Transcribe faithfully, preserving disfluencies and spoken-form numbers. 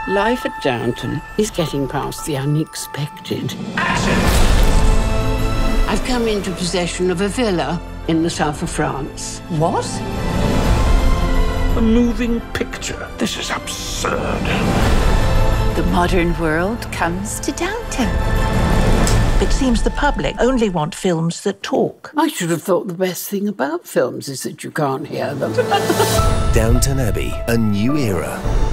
Life at Downton is getting past the unexpected. Action! I've come into possession of a villa in the south of France. What? A moving picture. This is absurd. The modern world comes to Downton. It seems the public only want films that talk. I should have thought the best thing about films is that you can't hear them. Downton Abbey, a new era.